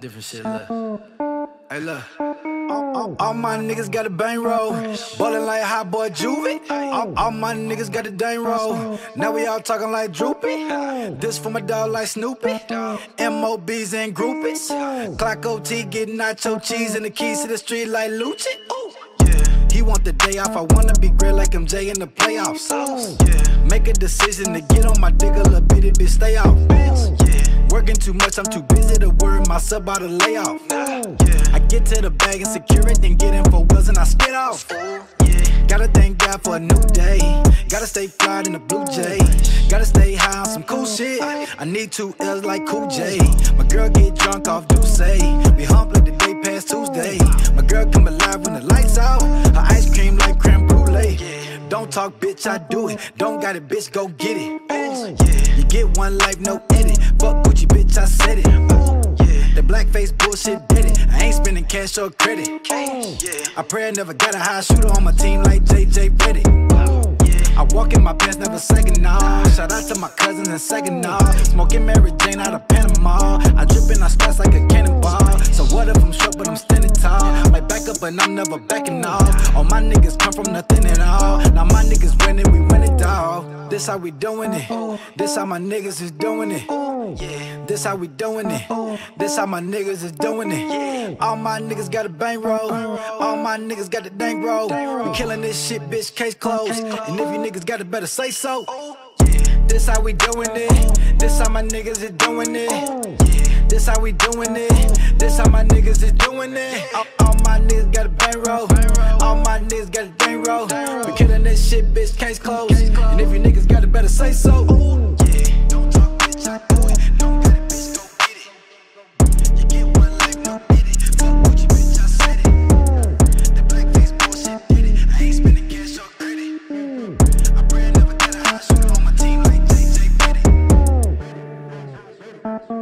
different shit, look. Hey, look. All my niggas got a bang roll, ballin' like hot boy Juvie. All my niggas got a dang roll. Now we all talking like Droopy. This for my dog like Snoopy. MOBs and groupies. Clock OT getting nacho cheese and the keys to the street like Lucci. He want the day off, I wanna be great like MJ in the playoffs. Make a decision to get on my dick a little bit, it bitch stay off. Working too much, I'm too busy to worry myself about a layoff. I get to the bag and secure it, then get in for wheels and I spit off. Gotta thank God for a new day. Gotta stay fly in the Blue Jay. Gotta stay high on some cool shit. I need 2 L's like Cool J. My girl get drunk off Douce. We hump like the day past Tuesday. My girl come alive when the lights out. Her ice cream like creme brulee. Don't talk, bitch, I do it. Don't got it, bitch, go get it. You get one life, no edit. Fuck Gucci, bitch, I said it. That blackface bullshit did it. I ain't spending cash or credit. I pray I never got a high shooter on my team like JJ Reddick. I walk in my pants, never second nah. Shout out to my cousins and second nah. Smoking Mary Jane out of Panama. I drip and I splash like a cannonball. So what if I'm short but I'm standing tall? Might back up and I'm never backing off. All my niggas come from nothing at all. Now my niggas winning, we win it all. This how we doing it. This how my niggas is doing it. This how we doing it. This how my niggas is doing it. All my niggas got a bang roll. All my niggas got the dang roll. We killing this shit, bitch, case closed. And if you niggas got it, better say so. This how we doing it. This how my niggas is doing it. This how we doing it. This how my niggas is doing it. All my niggas got a bang roll. All my niggas got a dang roll. We killing this shit, bitch, case closed. And if you niggas got it, better say so. Don't talk, bitch, I do it. Don't got it, bitch, go get it. You get one life, no edit. Fuck Gucci, bitch, I said it. That blackface bullshit did it. I ain't spending cash or credit. I pray I never got a high shooter on my team like JJ Reddick.